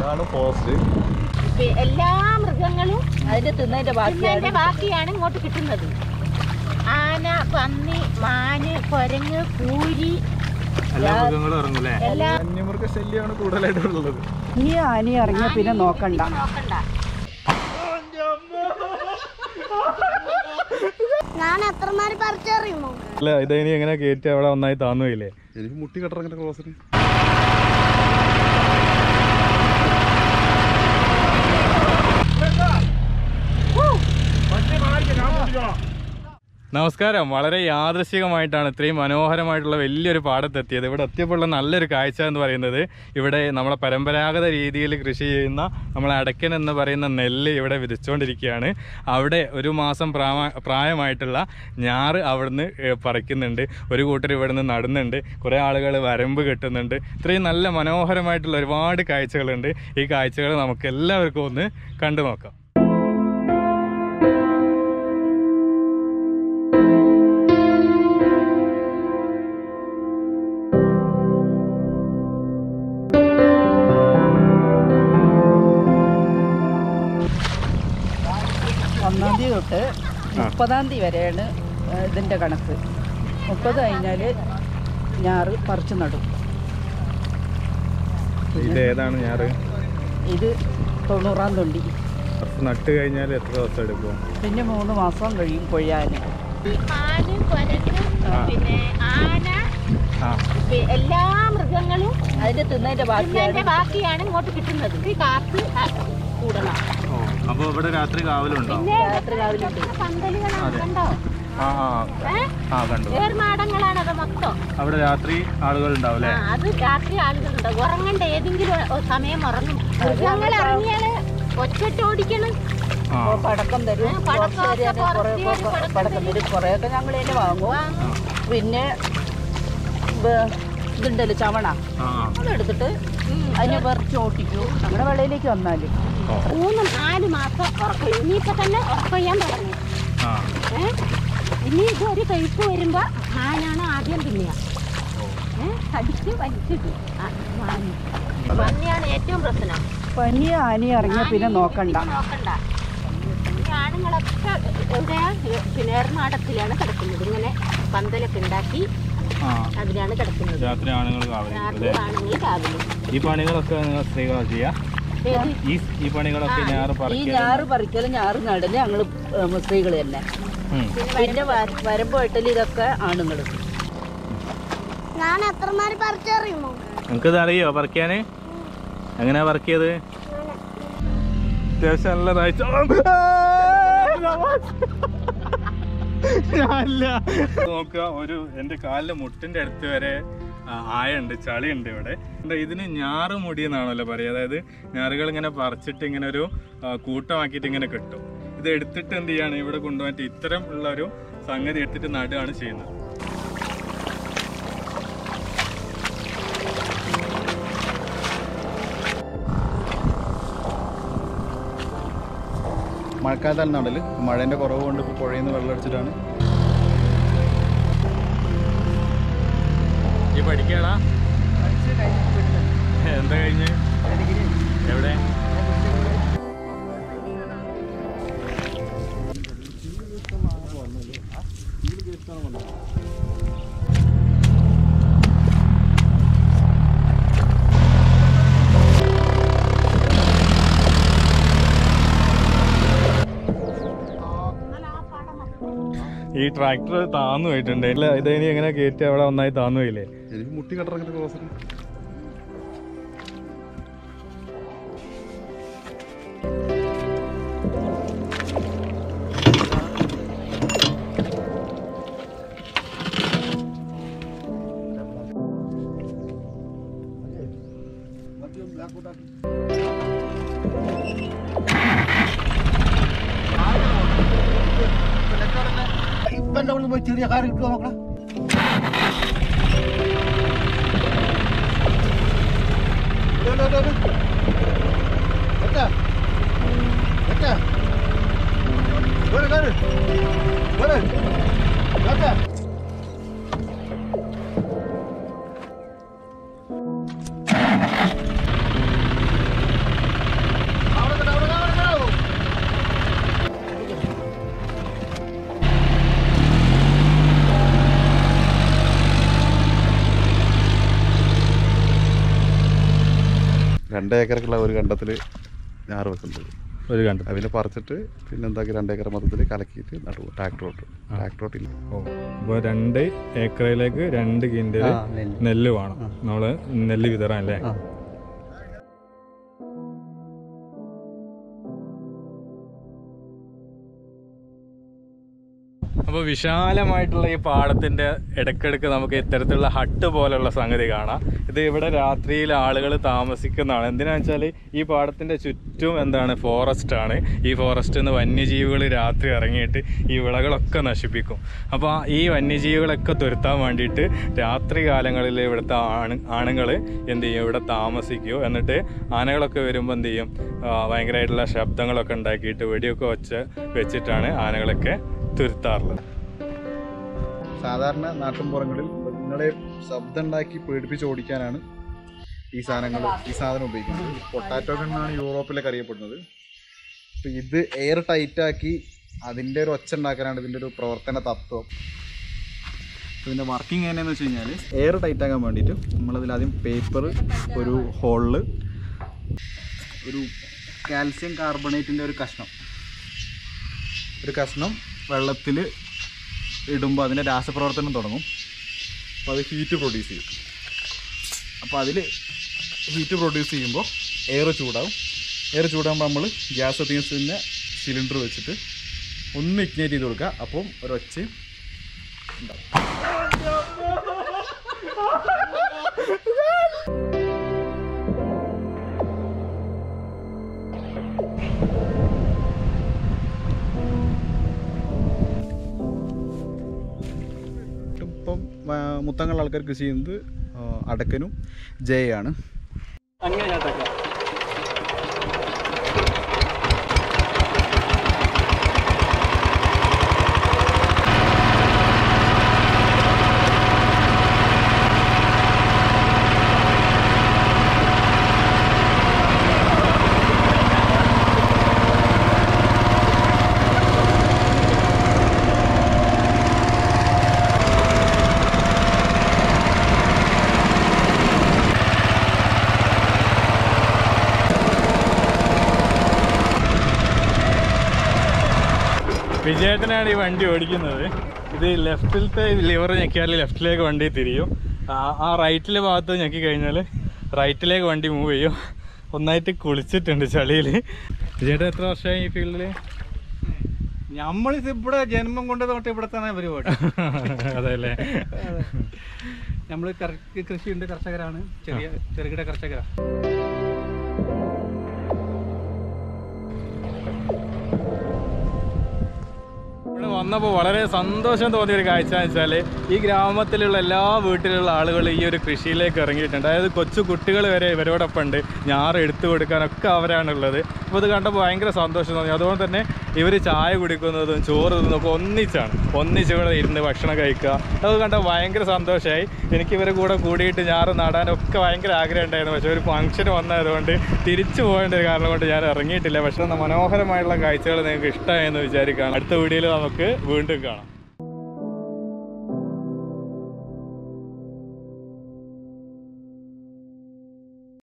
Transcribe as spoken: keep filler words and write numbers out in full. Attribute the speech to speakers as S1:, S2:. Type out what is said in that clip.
S1: എല്ലാ മൃഗങ്ങളും അതിന്റെ തിന്നതിന്റെ ബാക്കിയുടെ ബാക്കിയാണ് ഇങ്ങോട്ട് കിട്ടുന്നത്. ആന, പന്നി, മാന്, കുരങ്ങ്, പൂരി,
S2: എല്ലാ മൃഗങ്ങളും ഇറങ്ങൂലേ?
S3: വന്യമൃഗ ശല്യമാണ് കൂടുതലായിട്ടുള്ളത്.
S4: ഈ ആന ഇറങ്ങിയ പിന്നെ നോക്കണ്ട
S1: നോക്കണ്ട.
S5: ഞാൻ എത്രമാര് പറിച്ചറിയുമോ?
S3: അല്ല, ഇതേനി എങ്ങനെ കയറ്റി അവിടെ ഒന്നായി താന്നുകയില്ലേ? എനിക്ക് മുട്ടി കട്ടറങ്ങനെ ക്രോസിന്. നമസ്കാരം. വളരെ യാദൃശികമായിട്ടാണ് ഇത്രയും മനോഹരമായിട്ടുള്ള വലിയൊരു പാടത്തെത്തിയത്. ഇവിടെ എത്തിയപ്പോഴുള്ള നല്ലൊരു കാഴ്ച എന്ന് പറയുന്നത്, ഇവിടെ നമ്മളെ പരമ്പരാഗത രീതിയിൽ കൃഷി ചെയ്യുന്ന നമ്മളെ അടയ്ക്കൻ എന്ന് പറയുന്ന നെല്ല് ഇവിടെ വിതച്ചുകൊണ്ടിരിക്കുകയാണ്. അവിടെ ഒരു മാസം പ്രായമായിട്ടുള്ള ഞാറ് അവിടുന്ന് പറിക്കുന്നുണ്ട്. ഒരു കൂട്ടർ ഇവിടുന്ന് നടുന്നുണ്ട്. കുറേ ആളുകൾ വരമ്പ് കെട്ടുന്നുണ്ട്. ഇത്രയും നല്ല മനോഹരമായിട്ടുള്ള ഒരുപാട് കാഴ്ചകളുണ്ട്. ഈ കാഴ്ചകൾ നമുക്ക് എല്ലാവർക്കും ഒന്ന് കണ്ടു നോക്കാം.
S4: ഒന്നാം തീയതി തൊട്ട് മുപ്പതാം തീയതി വരെയാണ് ഇതിൻ്റെ കണക്ക്. മുപ്പത് കഴിഞ്ഞാൽ ഞാറ് പറിച്ചു നടും.
S3: ഇത് ഏതാണ് ഞാറ്?
S4: ഇത് തൊണ്ണൂറാം തൊണ്ടി.
S3: നട്ട് കഴിഞ്ഞാൽ എത്ര ദിവസം എടുക്കും?
S4: പിന്നെ മൂന്ന് മാസം കഴിയും കൊയ്യാൻ.
S1: മാന്, കുരങ്ങ്, പിന്നെ ആന, എല്ലാ മൃഗങ്ങളും അതിന്റെ തിന്നതിന്റെ ബാക്കിയുടെ ബാക്കിയാണ് ഇങ്ങോട്ട് കിട്ടുന്നത്. ഈ കാത്ത് കൂടണം.
S2: അപ്പൊ ഇവിടെ രാത്രി കാവലുണ്ടോ?
S1: രാത്രി കാവലുണ്ട്. പന്തലുകളുണ്ടോ? ഏർമാടങ്ങളാണ് അത് മൊത്തം.
S2: അവിടെ രാത്രി ആളുകൾ ഉണ്ടാവും.
S1: അത് രാത്രി ആളുകളുണ്ട്. ഉറങ്ങണ്ട, ഏതെങ്കിലും സമയം ഉറങ്ങും. മൃഗങ്ങൾ ഇറങ്ങിയാല് ഒറ്റ ഓടിക്കണം.
S4: പടക്കം തരും. പടക്കം തരും. കുറേയൊക്കെ ഞങ്ങൾ തന്നെ വാങ്ങും. പിന്നെ ഇതുണ്ടല്ലോ ചവണ, അതെടുത്തിട്ട് അതിനെ പറിച്ച് ഓട്ടിക്കും. നമ്മുടെ വെള്ളയിലേക്ക് വന്നാല്
S1: മൂന്ന് നാല് മാസം ഉറക്കം. ഇനിയിപ്പോ തന്നെ ഉറക്കൊയ്യാൻ തുടങ്ങി. ഇനി ഇത് ഒരു കഴിപ്പ് വരുമ്പോ ആനാണ് ആദ്യം തിന്നുക. കടിച്ച് വലിച്ചിട്ട് പന്നിയാണ് ഏറ്റവും പ്രശ്നം.
S4: പനി ആനി ഇറങ്ങിയ പിന്നെ നോക്കണ്ട
S1: നോക്കണ്ട. ഈ ആണുങ്ങളൊക്കെ എവിടെയാ? പിന്നെ ഏർമാടത്തിലാണ് കിടക്കുന്നത്. ഇങ്ങനെ പന്തലൊക്കെ ഉണ്ടാക്കി അതിനാണ് കിടക്കുന്നത്.
S2: രാത്രി ആണുങ്ങൾ
S1: രാത്രി ആണുങ്ങൾ കാവലും.
S2: ഈ പണികളൊക്കെ സ്ത്രീകളാണ് ചെയ്യാ? ഈ പണികളൊക്കെ
S4: ഈ ഞാറ് പറിക്കലും ഞാറ് നടല് ഞങ്ങള് സ്ത്രീകൾ തന്നെ. പിന്നെ വരമ്പ് വെട്ടല് ഇതൊക്കെ ആണുങ്ങൾ.
S5: ഞാൻ എത്രമാര് പറിച്ചറിയുമോ?
S2: നിങ്ങൾക്കിത് അറിയോ പറിക്കാന്? എങ്ങനെയാ പറിക്കിയത്?
S3: അത്യാവശ്യം നല്ലതായിട്ട് നോക്കുക. ഒരു എൻ്റെ കാലിലെ മുട്ടിന്റെ അടുത്ത് വരെ ആയുണ്ട്, ചളിയുണ്ട് ഇവിടെ. ഇതിന് ഞാറ് മുടി എന്നാണല്ലോ പറയുക. അതായത് ഞാറുകൾ ഇങ്ങനെ പറിച്ചിട്ട് ഇങ്ങനെ ഒരു കൂട്ടമാക്കിയിട്ട് ഇങ്ങനെ കെട്ടും. ഇത് എടുത്തിട്ട് എന്ത് ചെയ്യാണ്, ഇവിടെ കൊണ്ടുപോയിട്ട് ഇത്തരം ഉള്ള ഒരു സംഗതി എടുത്തിട്ട് നടുകയാണ് ചെയ്യുന്നത്. മഴക്കാലത്താണ് നടല്. മഴേൻ്റെ കുറവ് കൊണ്ട് ഇപ്പോൾ പുഴയിൽ നിന്ന് വെള്ളം അടിച്ചിട്ടാണ്. ഈ പഠിക്കണ എന്താ കഴിഞ്ഞ്? എവിടെ? ഈ ട്രാക്ടർ താന്നു പോയിട്ടുണ്ട്. ഇല്ല, ഇതേനി എങ്ങനെ കയറ്റി അവിടെ ഒന്നായി താന്നു പോയില്ലേ? എനിക്ക് മുട്ടി കട്ടറങ്ങനെ ക്രോസിന്.
S6: ചെറിയ കാർ കിട്ടുമോ നോക്കണം.
S7: രണ്ട് ഏക്കറക്കുള്ള ഒരു കണ്ടത്തിൽ ഞാറ് വെക്കുന്നത്.
S3: ഒരു കണ്ടം
S7: അതിനെ പറിച്ചിട്ട് പിന്നെ എന്താക്കി രണ്ട് ഏക്കർ മൊത്തത്തിൽ കലക്കിയിട്ട് നടുവ് ട്രാക്ടറോട്ട് ട്രാക്ടറോട്ടില്ല.
S3: ഓ അപ്പോൾ രണ്ട് ഏക്കറിലേക്ക് രണ്ട് കിൻഡൽ നെല്ല് വേണം നമ്മൾ നെല്ല് വിതറാൻ അല്ലേ? അപ്പോൾ വിശാലമായിട്ടുള്ള ഈ പാടത്തിൻ്റെ ഇടയ്ക്കിടയ്ക്ക് നമുക്ക് ഇത്തരത്തിലുള്ള ഹട്ട് പോലുള്ള സംഗതി കാണാം. ഇത് ഇവിടെ രാത്രിയിൽ ആളുകൾ താമസിക്കുന്നതാണ്. എന്തിനാണെന്ന് വെച്ചാൽ ഈ പാടത്തിൻ്റെ ചുറ്റും എന്താണ് ഫോറസ്റ്റാണ്. ഈ ഫോറസ്റ്റിൽ നിന്ന് വന്യജീവികൾ രാത്രി ഇറങ്ങിയിട്ട് ഈ വിളകളൊക്കെ നശിപ്പിക്കും. അപ്പോൾ ഈ വന്യജീവികളൊക്കെ തുരത്താൻ വേണ്ടിയിട്ട് രാത്രി കാലങ്ങളിൽ ഇവിടുത്തെ ആണ് ആണുങ്ങൾ എന്ത് ചെയ്യും, ഇവിടെ താമസിക്കുകയോ എന്നിട്ട് ആനകളൊക്കെ വരുമ്പോൾ എന്ത് ചെയ്യും, ഭയങ്കരമായിട്ടുള്ള ശബ്ദങ്ങളൊക്കെ ഉണ്ടാക്കിയിട്ട് വെടിയൊക്കെ വെച്ച് വെച്ചിട്ടാണ് ആനകളൊക്കെ തുരുത്താറുള്ളത്.
S7: സാധാരണ നാട്ടിൻപുറങ്ങളിൽ മൃഗങ്ങളെ ശബ്ദം ഉണ്ടാക്കി പേടിപ്പിച്ച് ഓടിക്കാനാണ് ഈ സാധനങ്ങൾ ഈ സാധനം ഉപയോഗിക്കുന്നത്. പൊട്ടാറ്റോ ഗണ്ണാണ് യൂറോപ്പിലൊക്കെ അറിയപ്പെടുന്നത്. അപ്പോൾ ഇത് എയർ ടൈറ്റാക്കി അതിൻ്റെ ഒരു ഒച്ച ഉണ്ടാക്കാനാണ് ഇതിൻ്റെ ഒരു പ്രവർത്തന തത്വം. ഇതിൻ്റെ വർക്കിംഗ് എങ്ങനെയാണെന്ന് വെച്ച് കഴിഞ്ഞാൽ എയർ ടൈറ്റാക്കാൻ വേണ്ടിയിട്ട് നമ്മളതിൽ ആദ്യം പേപ്പർ ഒരു ഹോളിൽ ഒരു കാൽസ്യം കാർബണേറ്റിൻ്റെ ഒരു കഷ്ണം ഒരു കഷ്ണം വെള്ളത്തിൽ ഇടുമ്പോൾ അതിൻ്റെ രാസപ്രവർത്തനം തുടങ്ങും. അപ്പോൾ അത് ഹീറ്റ് പ്രൊഡ്യൂസ് ചെയ്യും. അപ്പോൾ അതിൽ ഹീറ്റ് പ്രൊഡ്യൂസ് ചെയ്യുമ്പോൾ എയർ ചൂടാവും. എയർ ചൂടാകുമ്പോൾ നമ്മൾ ഗ്യാസ് എത്തിക്കുന്ന സിലിണ്ടർ വെച്ചിട്ട് ഒന്ന് ഇഗ്നേറ്റ് ചെയ്ത് കൊടുക്കുക. അപ്പം ഒരൊച്ചയും ഉണ്ടാവും. ഇപ്പം മുത്തങ്ങൾ ആൾക്കാർ കൃഷി ചെയ്യുന്നത് അടക്കനും ജയാണ്.
S3: അങ്ങനെ വിജയേട്ടനാണ് ഈ വണ്ടി ഓടിക്കുന്നത്. ഇത് ലെഫ്റ്റിലത്തെ ലിവർ ഞെക്കിയാൽ ലെഫ്റ്റിലേക്ക് വണ്ടി തിരിയും. ആ റൈറ്റിലെ ഭാഗത്ത് ഞെക്കി കഴിഞ്ഞാൽ റൈറ്റിലേക്ക് വണ്ടി മൂവ് ചെയ്യും. ഒന്നായിട്ട് കുളിച്ചിട്ടുണ്ട് ചളിയിൽ. വിജയേട്ടൻ എത്ര വർഷമായി ഈ ഫീൽഡിൽ?
S6: നമ്മളിത് ഇവിടെ ജന്മം കൊണ്ട് തൊട്ട് ഇവിടെ തന്നെ പരിപാടി.
S3: അതെല്ലേ?
S6: നമ്മൾ കൃഷിയുണ്ട്, കർഷകരാണ്, ചെറിയ ചെറുകിട കർഷകരാണ്.
S3: ഇവിടെ വന്നപ്പോൾ വളരെ സന്തോഷം തോന്നിയ ഒരു കാഴ്ച എന്ന് വെച്ചാൽ ഈ ഗ്രാമത്തിലുള്ള എല്ലാ വീട്ടിലുള്ള ആളുകൾ ഈ ഒരു കൃഷിയിലേക്ക് ഇറങ്ങിയിട്ടുണ്ട്. അതായത് കൊച്ചു കുട്ടികൾ വരെ ഇവരോടൊപ്പം ഉണ്ട്. ഞാറ് എടുത്തു കൊടുക്കാനൊക്കെ അവരാണുള്ളത്. അപ്പോൾ ഇത് കണ്ടപ്പോൾ ഭയങ്കര സന്തോഷം തോന്നി. അതുകൊണ്ട് തന്നെ ഇവർ ചായ കുടിക്കുന്നതും ചോറ് തിന്നൊക്കെ ഒന്നിച്ചാണ് ഒന്നിച്ച് ഇവിടെ ഇരുന്ന് ഭക്ഷണം കഴിക്കുക. അത് കണ്ടപ്പോൾ ഭയങ്കര സന്തോഷമായി. എനിക്ക് ഇവരെ കൂടെ കൂടിയിട്ട് ഞാറ് നടാനൊക്കെ ഭയങ്കര ആഗ്രഹം ഉണ്ടായിരുന്നു. പക്ഷേ ഒരു ഫംഗ്ഷൻ വന്നതുകൊണ്ട് തിരിച്ചു പോകേണ്ട ഒരു കാരണം കൊണ്ട് ഞാൻ ഇറങ്ങിയിട്ടില്ല. പക്ഷേ മനോഹരമായുള്ള കാഴ്ചകൾ നിങ്ങൾക്ക് ഇഷ്ടമായെന്ന് വിചാരിക്കുകയാണ്. അടുത്ത വീഡിയോയിൽ നമുക്ക് വീണ്ടും കാണാം.